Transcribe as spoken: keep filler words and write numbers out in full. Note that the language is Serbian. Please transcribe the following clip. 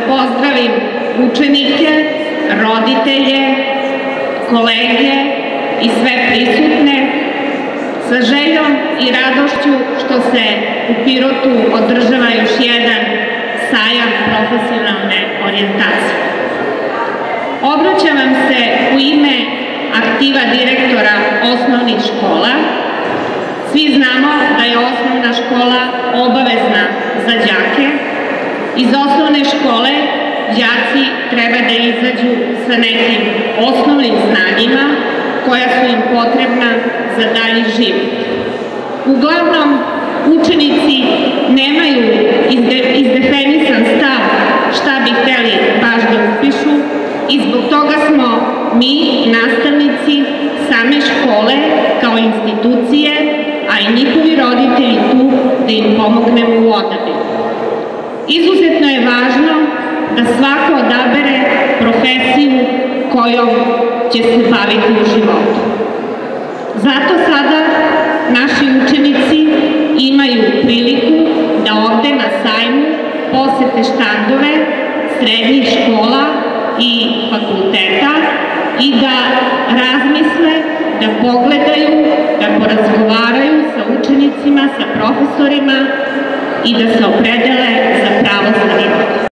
pozdravim učenike, roditelje, kolege i sve prisutne sa željom i radošću što se u Pirotu održava još jedan sajam profesionalne orijentacije. Obraćam vam se u ime aktiva direktora osnovnih škola. Svi znamo da je osnovna škola obavezna za đake. Iz osnovne škole đaci treba da izađu sa nekim osnovnim znanjima koja su im potrebna za dalji život. Uglavnom, učenici nemaju izdefinisan stav šta bi hteli baš da upišu i zbog toga smo mi, nastavnici, same škole kao institucije, a i njihovi roditelji tu da im pomognemo u odabiru. Izuzetno je važno da svako odabere profesiju kojom će se baviti u životu. Zato sada naši učenici imaju priliku da ovde na sajmu posete štandove srednjih škola i fakulteta i da razmisle, da pogledaju, da porazgovaraju sa učenicima, sa profesorima i da se opredele za pravo zanimanje.